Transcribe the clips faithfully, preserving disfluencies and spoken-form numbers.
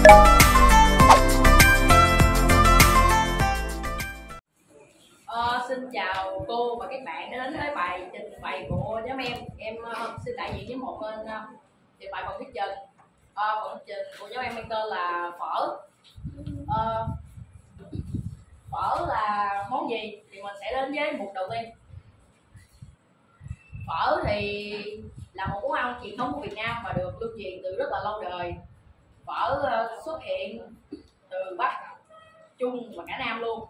Ờ, xin chào cô và các bạn đã đến với bài trình bày của nhóm em. Em uh, xin đại diện với một bên uh, trình bày phần thuyết trình. Uh, phần thuyết trình của nhóm em mang tên là phở. Uh, phở là món gì thì mình sẽ đến với mục đầu tiên. Phở thì là một món ăn truyền thống của Việt Nam và được lưu truyền từ rất là lâu đời. Phở uh, xuất hiện từ Bắc, Trung và cả Nam luôn.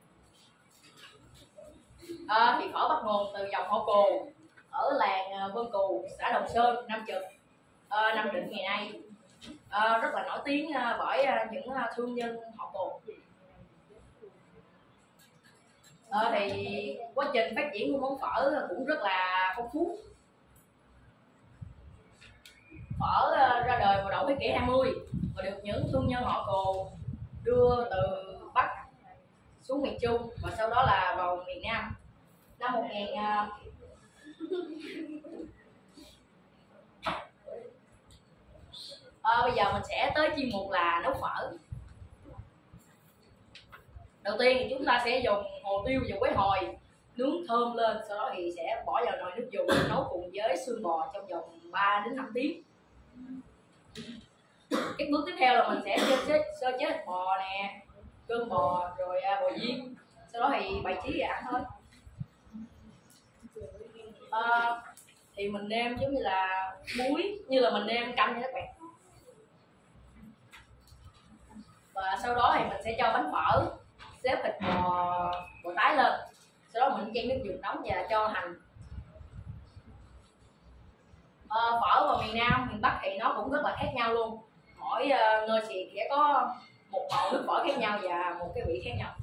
À, thì phở bắt nguồn từ dòng họ Cù ở làng Vân Cù, xã Đồng Sơn, Nam Trực, à, Nam Định ngày nay, à, rất là nổi tiếng bởi những thương nhân họ Cù. À, thì quá trình phát triển của món phở cũng rất là phong phú. Phở ra đời vào đầu thế kỷ hai mươi và được những thương nhân họ Cù đưa từ Bắc xuống miền Trung và sau đó là vào miền Nam. Năm một nghìn à, bây giờ mình sẽ tới chuyên mục là nấu phở. Đầu tiên thì chúng ta sẽ dùng hồ tiêu và quế hồi nướng thơm lên, sau đó thì sẽ bỏ vào nồi nước dùng nấu cùng với xương bò trong vòng ba đến năm tiếng. Các bước tiếp theo là mình sẽ sơ chế, sơ chế thịt bò nè, cơm bò rồi bò viên, sau đó thì bày trí để ăn thôi. À, thì mình nêm giống như là muối, như là mình nêm canh nha các bạn. Và sau đó thì mình sẽ cho bánh phở, xếp thịt bò bò tái lên, sau đó mình chan nước dùng nóng và cho hành. À, phở vào miền Nam, miền Bắc thì nó cũng rất là khác nhau luôn. Mỗi uh, nơi thì sẽ có một màu nước phở khác nhau và một cái vị khác nhau.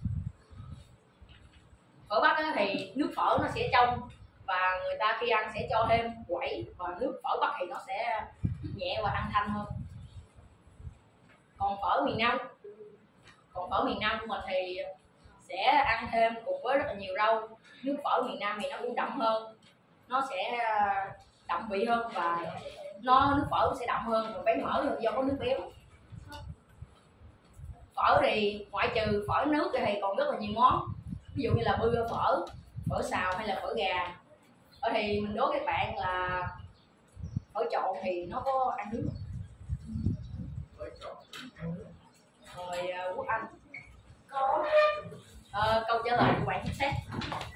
Ở Bắc thì nước phở nó sẽ trong và người ta khi ăn sẽ cho thêm quẩy, và nước phở Bắc thì nó sẽ nhẹ và ăn thanh hơn. Còn phở miền Nam, còn phở miền Nam của mình thì sẽ ăn thêm cùng với rất là nhiều rau. Nước phở miền Nam thì nó cũng đậm hơn, nó sẽ đậm vị hơn và nó nước phở sẽ đậm hơn và béo mỡ hơn do có nước béo. Phở thì ngoại trừ phở nước thì còn rất là nhiều món, ví dụ như là bưa phở, phở xào hay là phở gà. Ở thì mình đố các bạn là phở trộn thì nó có ăn nước rồi uh, Quốc Anh có uh, câu trả lời của bạn chính xác.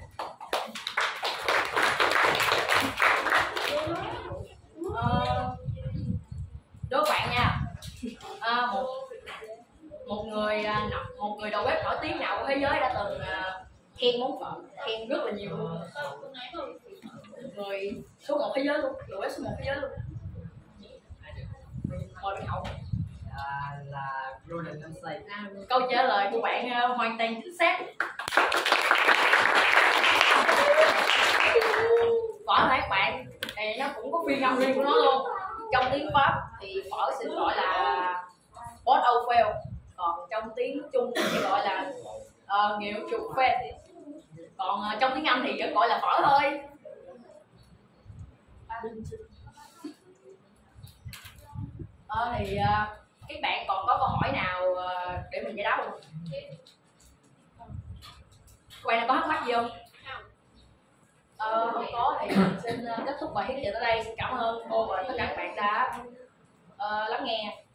Uh, đố bạn nha, uh, một một người uh, một người đầu bếp nổi tiếng nào của thế giới đã từng uh, khen món phở, khen rất là nhiều luôn. Người số một thế giới luôn, đầu bếp số một thế giới luôn. Mời bạn Hậu. À, là Gordon Ramsay. À, câu trả lời của bạn uh, hoàn toàn chính xác. Phở này các bạn thì nó cũng có phiên âm riêng của nó luôn. Trong tiếng Pháp thì phở sẽ gọi là pot au feu, còn trong tiếng Trung thì sẽ gọi là uh, nghịu chuột phê, còn uh, trong tiếng Anh thì vẫn gọi là phở thôi. Ờ, thì uh, các bạn còn có câu hỏi nào uh, để mình giải đáp không? Các bạn có thắc mắc gì không? Ờ, không có thì mình xin uh, kết thúc bài thuyết trình ở đây. Cảm ơn cô và tất cả các bạn đã uh, lắng nghe.